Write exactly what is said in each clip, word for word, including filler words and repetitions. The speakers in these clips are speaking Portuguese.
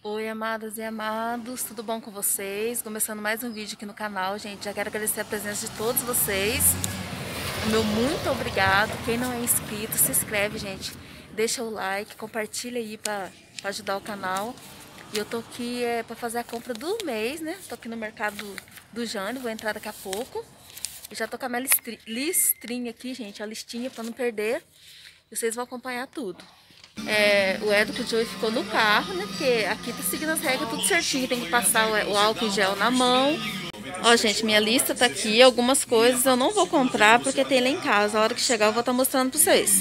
Oi, amadas e amados, tudo bom com vocês? Começando mais um vídeo aqui no canal, gente. Já quero agradecer a presença de todos vocês. O meu muito obrigado. Quem não é inscrito, se inscreve, gente. Deixa o like, compartilha aí pra, pra ajudar o canal. E eu tô aqui é, pra fazer a compra do mês, né? Tô aqui no mercado do, do Jânio, vou entrar daqui a pouco. Eu já tô com a minha listri, listrinha aqui, gente, a listinha pra não perder. E vocês vão acompanhar tudo. É, o Edo com o Joey ficou no carro, né? Porque aqui tá seguindo as regras tudo certinho. Tem que passar o, o álcool em gel na mão. Ó, gente, minha lista tá aqui. Algumas coisas eu não vou comprar porque tem lá em casa. A hora que chegar eu vou estar mostrando pra vocês.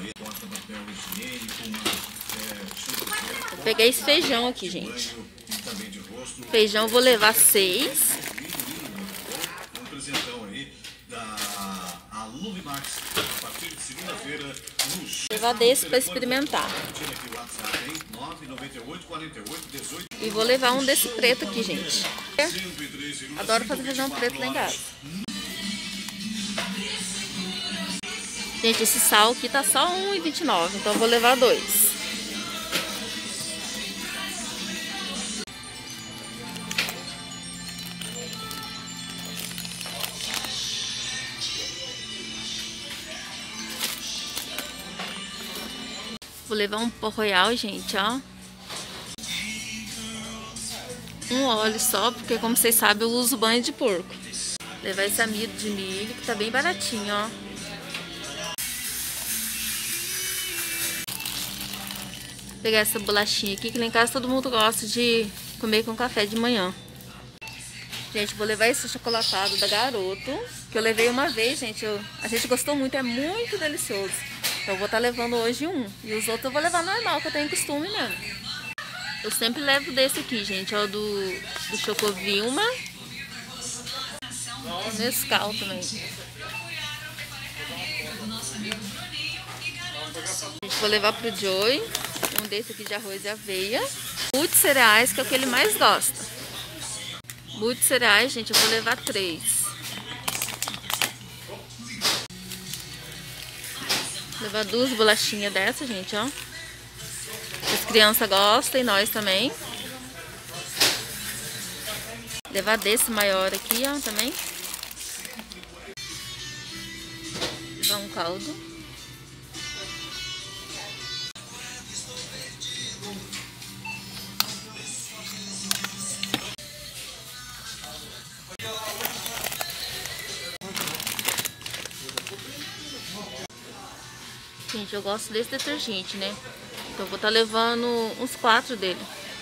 Eu peguei esse feijão aqui, gente. Feijão eu vou levar seis. Vou levar desse para experimentar. E vou levar um desse preto aqui, gente. Adoro fazer feijão preto lá em casa. Gente, esse sal aqui tá só um real e vinte e nove, então eu vou levar dois. Vou levar um pó royal, gente, ó. Um óleo só, porque como vocês sabem, eu uso banho de porco. Vou levar esse amido de milho, que tá bem baratinho, ó. Vou pegar essa bolachinha aqui, que lá em casa todo mundo gosta de comer com café de manhã. Gente, vou levar esse chocolatado da Garoto, que eu levei uma vez, gente. Eu, a gente gostou muito, é muito delicioso. Então eu vou estar levando hoje um. E os outros eu vou levar normal, que eu tenho costume mesmo. Eu sempre levo desse aqui, gente. É o do, do Chocovilma. Nescau também. Gente, vou levar pro Joey. Um desse aqui de arroz e aveia. Multi cereais, que é o que ele mais gosta. Multi cereais, gente, eu vou levar três. Vou levar duas bolachinhas dessa, gente, ó. As crianças gostam e nós também. Vou levar desse maior aqui, ó, também. Vou levar um caldo. Gente, eu gosto desse detergente, né? Então eu vou estar levando uns quatro dele.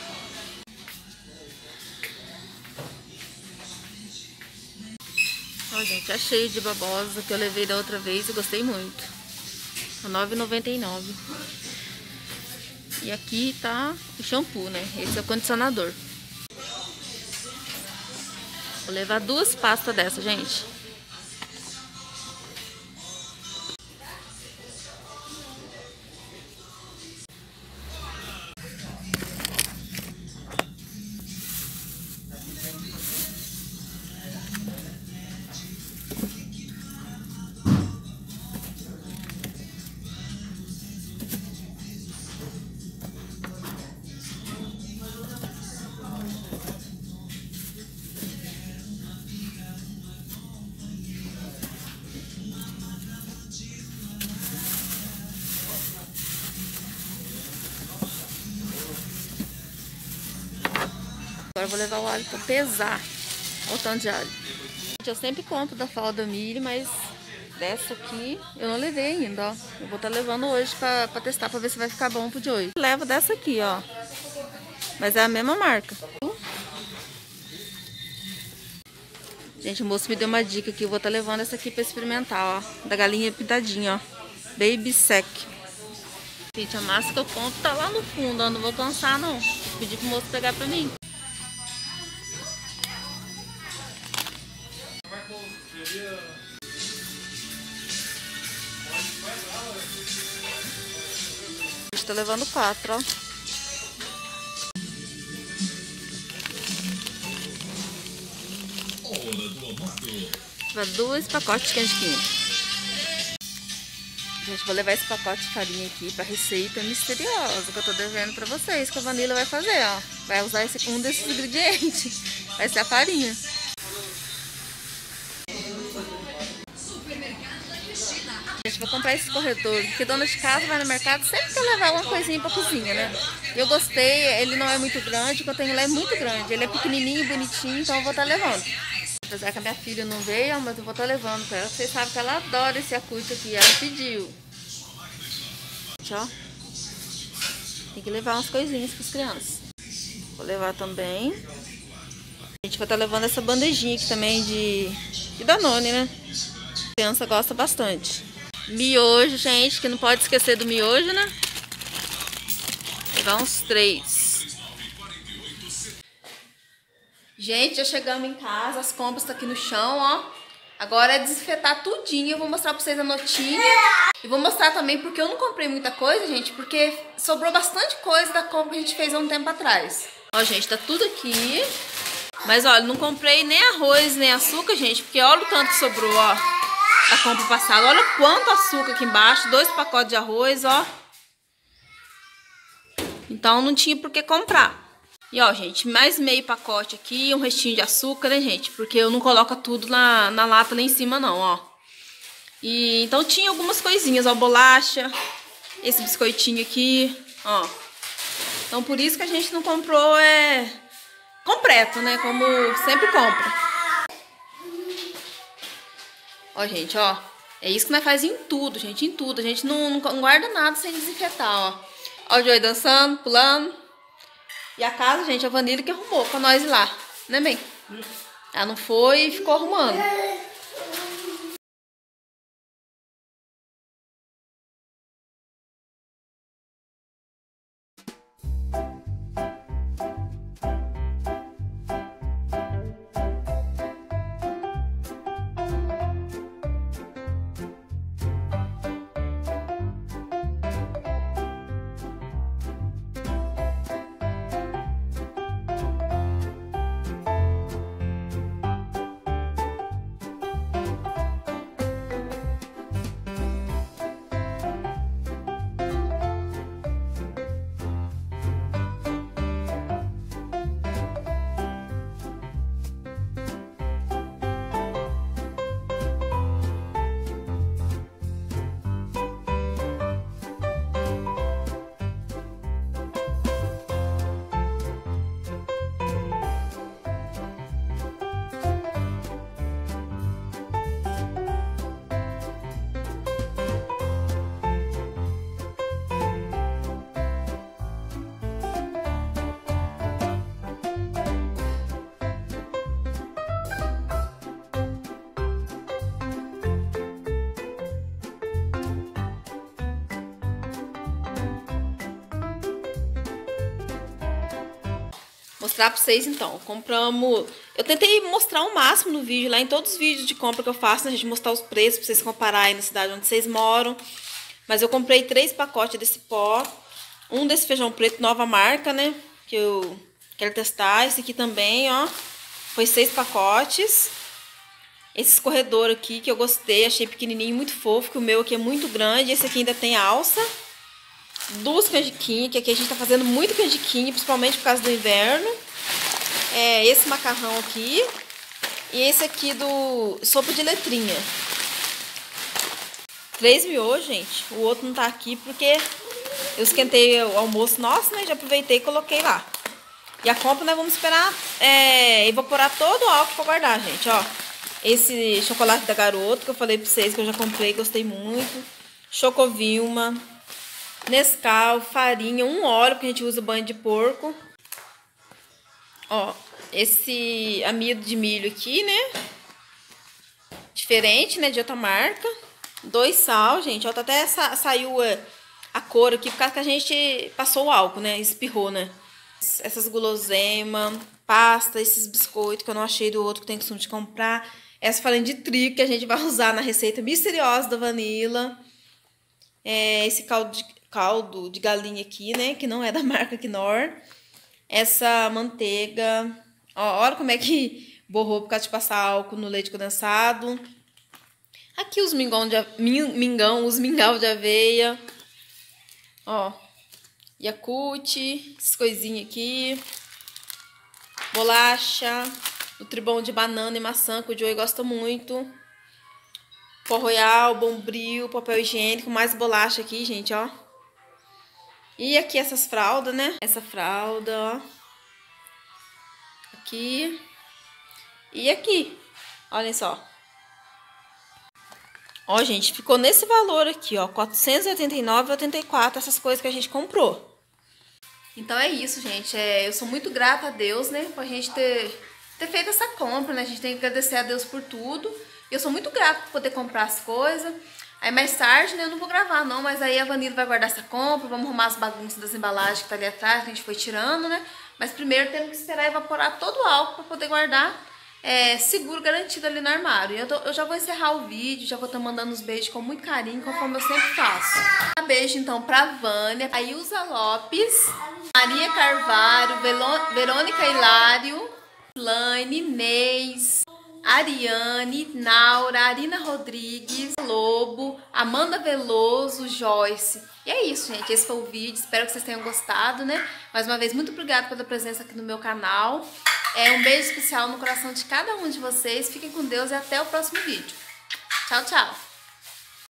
Ó, gente, é cheio de babosa que eu levei da outra vez e gostei muito. nove reais e noventa e nove centavos. E aqui tá o shampoo, né? Esse é o condicionador. Vou levar duas pastas dessa, gente. Agora eu vou levar o alho pra pesar. Olha o tanto de alho. Eu sempre compro da Falda Milho, mas dessa aqui eu não levei ainda, ó. Eu vou estar levando hoje pra, pra testar, pra ver se vai ficar bom pro de hoje. Levo dessa aqui, ó. Mas é a mesma marca. Gente, o moço me deu uma dica aqui. Eu vou estar levando essa aqui pra experimentar, ó. Da galinha pintadinha, ó. Baby Sec. Gente, a massa que eu compro tá lá no fundo, ó. Não vou cansar, não. Vou pedir pro moço pegar pra mim. Estou levando quatro, ó. Vou dois pacotes de canjiquinha. Gente, vou levar esse pacote de farinha aqui pra receita misteriosa que eu tô devendo pra vocês, que a Vanilla vai fazer, ó. vai usar esse, um desses ingredientes. Vai ser a farinha. A gente vai comprar esse corredor, porque dona de casa vai no mercado sempre quer levar uma coisinha pra cozinha, né? Eu gostei, ele não é muito grande, o que eu tenho lá é muito grande. Ele é pequenininho, bonitinho, então eu vou estar levando. Apesar que a minha filha não veio, mas eu vou estar levando pra ela. Vocês sabem que ela adora esse acute aqui, ela pediu. Ó, tem que levar umas coisinhas para as crianças. Vou levar também. A gente vai estar levando essa bandejinha aqui também de, de Danone, né? A criança gosta bastante. Miojo, gente, que não pode esquecer do miojo, né? Vou levar uns três. Gente, já chegamos em casa, as compras estão aqui no chão, ó. Agora é desinfetar tudinho. Eu vou mostrar pra vocês a notinha. E vou mostrar também porque eu não comprei muita coisa, gente. Porque sobrou bastante coisa da compra que a gente fez há um tempo atrás. Ó, gente, tá tudo aqui. Mas, olha, não comprei nem arroz, nem açúcar, gente. Porque olha o tanto que sobrou, ó, da compra passada. Olha quanto açúcar aqui embaixo. Dois pacotes de arroz, ó. Então, não tinha por que comprar. E ó, gente, mais meio pacote aqui, um restinho de açúcar, né, gente? Porque eu não coloco tudo na, na lata lá em cima, não, ó. E então tinha algumas coisinhas, ó, bolacha, esse biscoitinho aqui, ó. Então por isso que a gente não comprou, é, completo, né, como sempre compra. Ó, gente, ó, é isso que nós faz em tudo, gente, em tudo. A gente não, não guarda nada sem desinfetar, ó. Ó o Joey dançando, pulando. E a casa, gente, a Vanilla que arrumou pra nós ir lá, né, bem? Ela não foi e ficou arrumando. Mostrar pra vocês então, compramos, eu tentei mostrar o máximo no vídeo, lá em todos os vídeos de compra que eu faço, né, a gente mostrar os preços pra vocês compararem na cidade onde vocês moram. Mas eu comprei três pacotes desse pó, um desse feijão preto, nova marca, né, que eu quero testar. Esse aqui também, ó, foi seis pacotes. Esse escorredor aqui que eu gostei, achei pequenininho, muito fofo, que o meu aqui é muito grande. Esse aqui ainda tem alça. Duas canjiquinhas, que aqui a gente tá fazendo muito canjiquinha, principalmente por causa do inverno. É esse macarrão aqui. E esse aqui do sopa de letrinha. Três miojos, gente. O outro não tá aqui porque eu esquentei o almoço nosso, né? Já aproveitei e coloquei lá. E a compra nós vamos esperar é, evaporar todo o álcool pra guardar, gente, ó. Esse chocolate da Garoto, que eu falei pra vocês que eu já comprei, gostei muito. Chocovilma. Nescau, farinha, um óleo que a gente usa banho de porco. Ó, esse amido de milho aqui, né? Diferente, né? De outra marca. Dois sal, gente. Ó, tá até sa saiu a, a cor aqui por causa que a gente passou o álcool, né? Espirrou, né? Essas guloseimas, pasta, esses biscoitos que eu não achei do outro que tem costume de comprar. Essa farinha de trigo que a gente vai usar na receita misteriosa da Vanilla. É, esse caldo de... caldo de galinha aqui, né, que não é da marca Knorr. Essa manteiga, ó, olha como é que borrou por causa de passar álcool no leite condensado. Aqui os mingão de mingão, os mingau de aveia. Ó, Yakult, essas coisinhas aqui. bolacha, Nutribom de banana e maçã, que o Joey gosta muito. Pó Royal, Bombril, papel higiênico, mais bolacha aqui, gente, ó. E aqui essas fraldas, né? Essa fralda, ó. Aqui. E aqui. Olhem só. Ó, gente, ficou nesse valor aqui, ó. quatrocentos e oitenta e nove reais e oitenta e quatro centavos essas coisas que a gente comprou. Então é isso, gente. É, eu sou muito grata a Deus, né? Por a gente ter, ter feito essa compra, né? A gente tem que agradecer a Deus por tudo. Eu sou muito grata por poder comprar as coisas. Aí mais tarde, né, eu não vou gravar não, mas aí a Vanilla vai guardar essa compra, vamos arrumar as bagunças das embalagens que tá ali atrás, que a gente foi tirando, né? Mas primeiro temos que esperar evaporar todo o álcool para poder guardar é, seguro, garantido ali no armário. E eu, tô, eu já vou encerrar o vídeo, já vou estar mandando os beijos com muito carinho, conforme eu sempre faço. Um beijo então pra Vânia, a Ilza Lopes, Maria Carvalho, Velo, Verônica Hilário, Lane, Neis, Ariane, Naura, Arina Rodrigues, Lobo, Amanda Veloso, Joyce. E é isso, gente. Esse foi o vídeo. Espero que vocês tenham gostado, né? Mais uma vez, muito obrigada pela presença aqui no meu canal. É um beijo especial no coração de cada um de vocês. Fiquem com Deus e até o próximo vídeo. Tchau, tchau!